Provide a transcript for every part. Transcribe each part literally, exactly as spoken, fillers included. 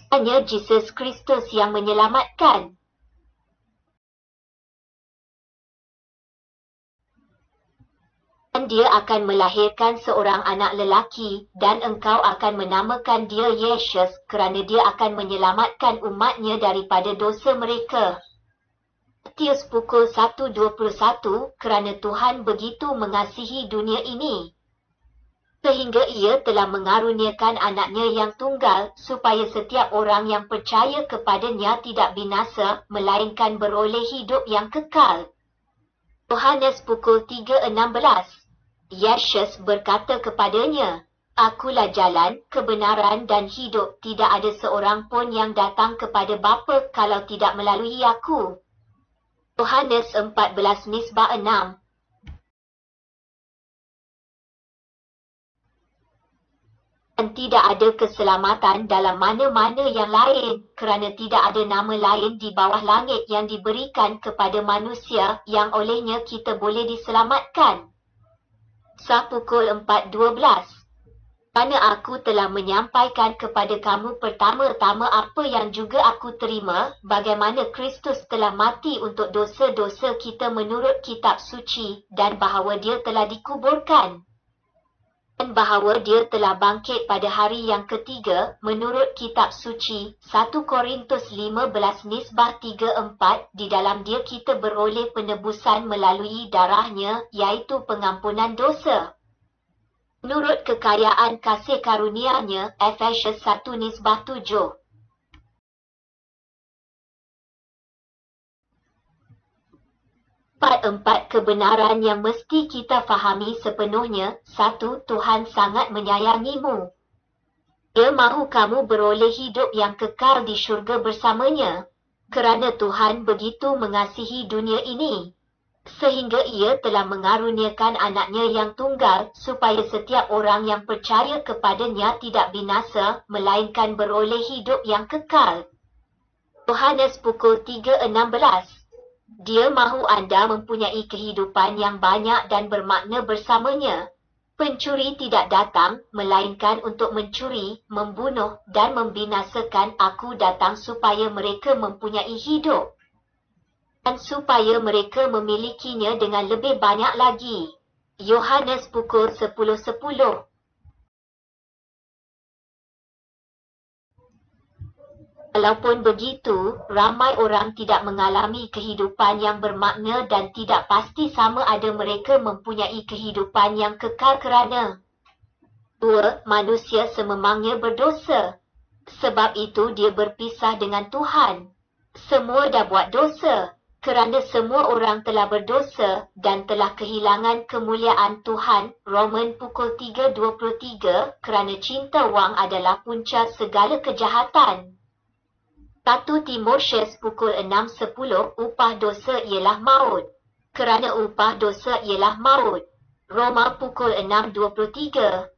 Hanya Yesus Kristus yang menyelamatkan. Dan dia akan melahirkan seorang anak lelaki, dan engkau akan menamakan dia Yesus, kerana dia akan menyelamatkan umatnya daripada dosa mereka. Matius pukul satu dua puluh satu, kerana Tuhan begitu mengasihi dunia ini, sehingga ia telah mengaruniakan anaknya yang tunggal, supaya setiap orang yang percaya kepadanya tidak binasa, melainkan beroleh hidup yang kekal. Yohanes pukul tiga enam belas. Yesus berkata kepadanya, Akulah jalan, kebenaran dan hidup, tidak ada seorang pun yang datang kepada Bapa kalau tidak melalui aku. Yohanes empat belas nisbah enam. Dan tidak ada keselamatan dalam mana-mana yang lain, kerana tidak ada nama lain di bawah langit yang diberikan kepada manusia, yang olehnya kita boleh diselamatkan. Sa pukul empat dua belas. Kerana aku telah menyampaikan kepada kamu pertama-tama apa yang juga aku terima, bagaimana Kristus telah mati untuk dosa-dosa kita menurut kitab suci, dan bahawa dia telah dikuburkan, dan bahawa dia telah bangkit pada hari yang ketiga, menurut kitab suci, satu Korintus lima belas nisbah tiga empat, di dalam dia kita beroleh penebusan melalui darahnya, iaitu pengampunan dosa. Menurut kekayaan kasih karunia-Nya, Efesius satu nisbah tujuh. Empat-empat kebenaran yang mesti kita fahami sepenuhnya. Satu, Tuhan sangat menyayangimu. Dia mahu kamu beroleh hidup yang kekal di syurga bersamanya. Kerana Tuhan begitu mengasihi dunia ini, sehingga ia telah mengaruniakan anaknya yang tunggal, supaya setiap orang yang percaya kepadanya tidak binasa, melainkan beroleh hidup yang kekal. Yohanes pukul tiga enam belas. Dia mahu anda mempunyai kehidupan yang banyak dan bermakna bersamanya. Pencuri tidak datang, melainkan untuk mencuri, membunuh, dan membinasakan. Aku datang supaya mereka mempunyai hidup, dan supaya mereka memilikinya dengan lebih banyak lagi. Yohanes pukul sepuluh sepuluh. Walaupun begitu, ramai orang tidak mengalami kehidupan yang bermakna dan tidak pasti sama ada mereka mempunyai kehidupan yang kekal kerana dua, manusia sememangnya berdosa. Sebab itu dia berpisah dengan Tuhan. Semua dah buat dosa, kerana semua orang telah berdosa dan telah kehilangan kemuliaan Tuhan. Roman pukul tiga dua puluh tiga, kerana cinta wang adalah punca segala kejahatan. satu Timotius pukul enam sepuluh, upah dosa ialah maut. Kerana upah dosa ialah maut. Roma pukul enam dua puluh tiga.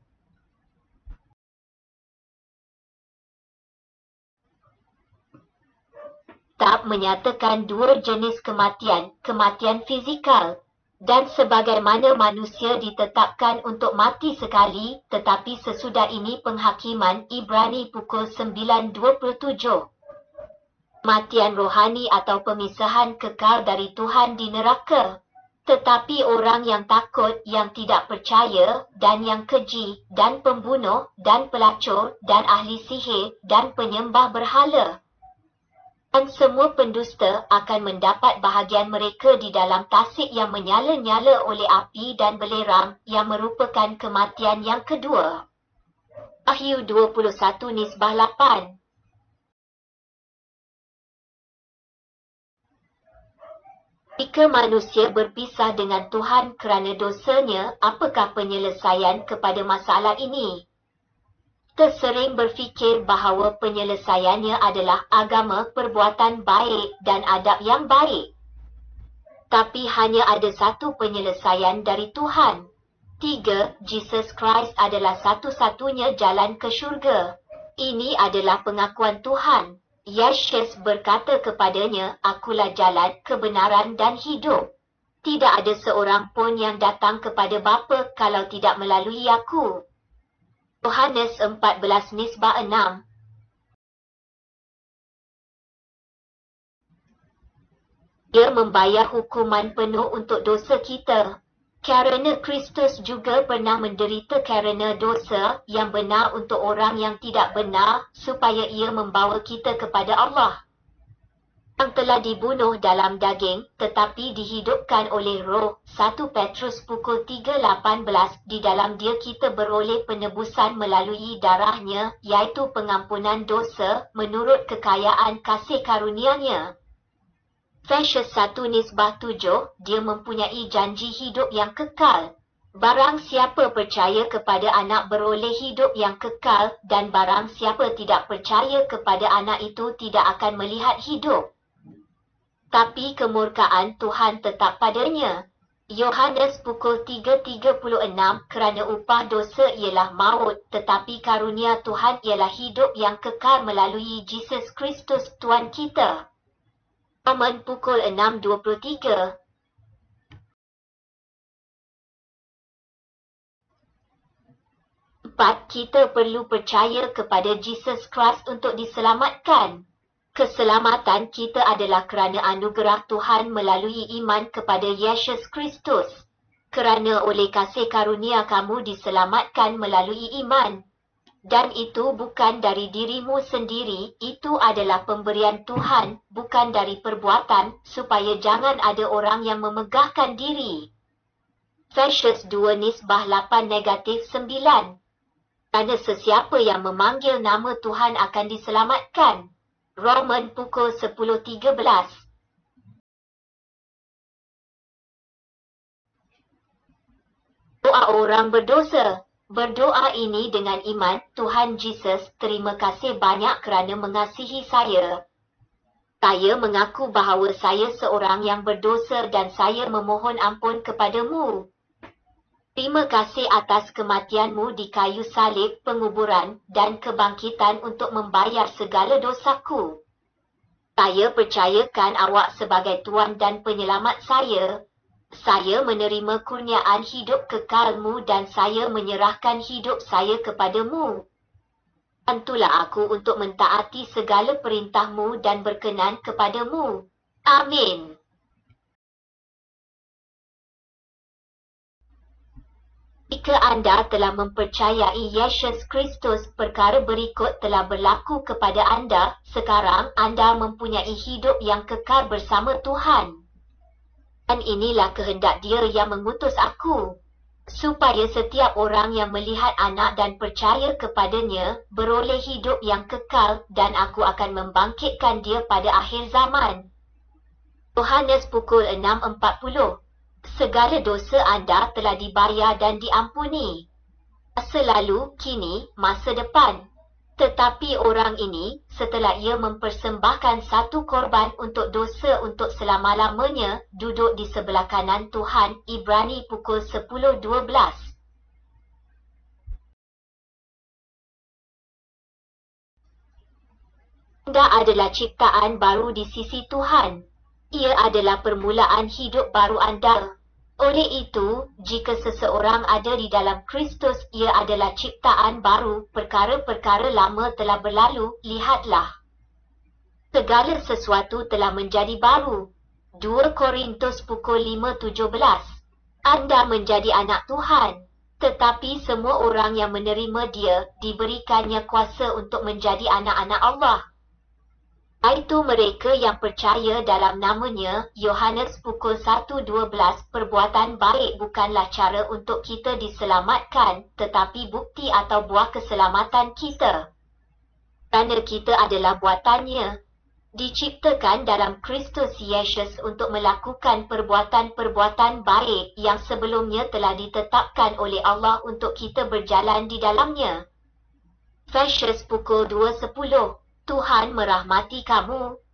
Tak menyatakan dua jenis kematian, kematian fizikal, dan sebagaimana manusia ditetapkan untuk mati sekali, tetapi sesudah ini penghakiman. Ibrani pukul sembilan dua puluh tujuh. Kematian rohani atau pemisahan kekal dari Tuhan di neraka. Tetapi orang yang takut, yang tidak percaya, dan yang keji, dan pembunuh, dan pelacur, dan ahli sihir, dan penyembah berhala, dan semua pendusta akan mendapat bahagian mereka di dalam tasik yang menyala-nyala oleh api dan belerang, yang merupakan kematian yang kedua. Wahyu dua puluh satu nisbah lapan. Jika manusia berpisah dengan Tuhan kerana dosanya, apakah penyelesaian kepada masalah ini? Kita sering berfikir bahawa penyelesaiannya adalah agama, perbuatan baik dan adab yang baik. Tapi hanya ada satu penyelesaian dari Tuhan. Tiga, Jesus Christ adalah satu-satunya jalan ke syurga. Ini adalah pengakuan Tuhan. Yesus berkata kepadanya, Akulah jalan, kebenaran dan hidup. Tidak ada seorang pun yang datang kepada Bapa kalau tidak melalui aku. Yohanes empat belas nisbah enam. Dia membayar hukuman penuh untuk dosa kita. Kerana Kristus juga pernah menderita kerana dosa yang benar untuk orang yang tidak benar, supaya ia membawa kita kepada Allah. Yang telah dibunuh dalam daging, tetapi dihidupkan oleh roh. satu Petrus pukul tiga lapan belas. Di dalam dia kita beroleh penebusan melalui darahnya, iaitu pengampunan dosa, menurut kekayaan kasih karunia-Nya. Efesius satu Nisbah tujuh, dia mempunyai janji hidup yang kekal. Barang siapa percaya kepada anak beroleh hidup yang kekal, dan barang siapa tidak percaya kepada anak itu tidak akan melihat hidup, tapi kemurkaan Tuhan tetap padanya. Yohanes pukul tiga tiga puluh enam, kerana upah dosa ialah maut, tetapi karunia Tuhan ialah hidup yang kekal melalui Yesus Kristus Tuhan kita. Roman pukul enam dua puluh tiga. Empat, kita perlu percaya kepada Yesus Kristus untuk diselamatkan. Keselamatan kita adalah kerana anugerah Tuhan melalui iman kepada Yesus Kristus. Kerana oleh kasih karunia kamu diselamatkan melalui iman. Dan itu bukan dari dirimu sendiri, itu adalah pemberian Tuhan, bukan dari perbuatan, supaya jangan ada orang yang memegahkan diri. Efesius dua Nisbah lapan negatif sembilan. Kerana sesiapa yang memanggil nama Tuhan akan diselamatkan. Roman pukul sepuluh tiga belas. Doa orang berdosa. Berdoa ini dengan iman, Tuhan Yesus, terima kasih banyak kerana mengasihi saya. Saya mengaku bahawa saya seorang yang berdosa dan saya memohon ampun kepadamu. Terima kasih atas kematianmu di kayu salib, penguburan dan kebangkitan untuk membayar segala dosaku. Saya percayakan awak sebagai Tuhan dan penyelamat saya. Saya menerima kurniaan hidup kekalmu dan saya menyerahkan hidup saya kepadamu. Bantulah aku untuk mentaati segala perintahmu dan berkenan kepadamu. Amin. Jika anda telah mempercayai Yesus Kristus, perkara berikut telah berlaku kepada anda. Sekarang anda mempunyai hidup yang kekal bersama Tuhan. Dan inilah kehendak Dia yang mengutus aku, supaya setiap orang yang melihat anak dan percaya kepadanya beroleh hidup yang kekal, dan aku akan membangkitkan dia pada akhir zaman. Yohanes pukul enam empat puluh. Segala dosa anda telah dibayar dan diampuni. Masa lalu, kini, masa depan. Tetapi orang ini, setelah ia mempersembahkan satu korban untuk dosa untuk selama-lamanya, duduk di sebelah kanan Tuhan. Ibrani pukul sepuluh dua belas. Anda adalah ciptaan baru di sisi Tuhan. Ia adalah permulaan hidup baru anda. Oleh itu, jika seseorang ada di dalam Kristus, ia adalah ciptaan baru, perkara-perkara lama telah berlalu, lihatlah, segala sesuatu telah menjadi baru. dua Korintus pukul lima tujuh belas. Anda menjadi anak Tuhan, tetapi semua orang yang menerima Dia, diberikannya kuasa untuk menjadi anak-anak Allah. Itu mereka yang percaya dalam namanya. Yohanes pukul satu dua belas. Perbuatan baik bukanlah cara untuk kita diselamatkan, tetapi bukti atau buah keselamatan kita. Kerana kita adalah buatannya, diciptakan dalam Kristus Yesus untuk melakukan perbuatan-perbuatan baik yang sebelumnya telah ditetapkan oleh Allah untuk kita berjalan di dalamnya. Efesius pukul dua sepuluh. Tuhan merahmati kamu.